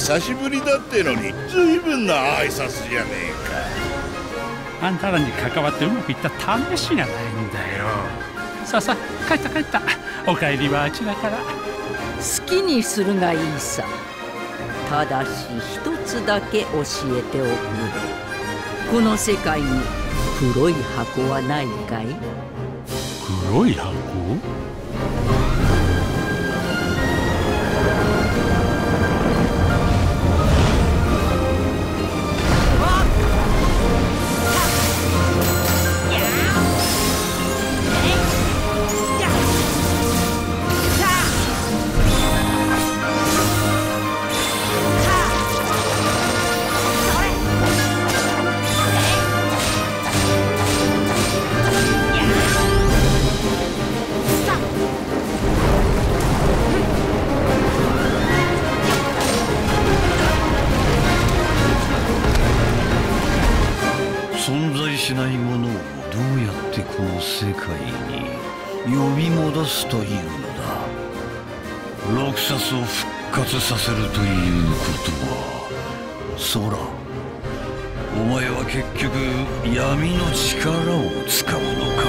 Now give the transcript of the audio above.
久しぶりだってのに随分な挨拶じゃねえか。あんたらに関わってうまくいった試しがないんだよ。さあさあ、帰った帰った。お帰りはあちらから。 好きにするがいいさ。ただし一つだけ教えておく。この世界に黒い箱はないかい？ 黒い箱？ しないものをどうやってこの世界に呼び戻すというのだ。ロクサスを復活させるということは、ソラ、お前は結局闇の力を使うのか？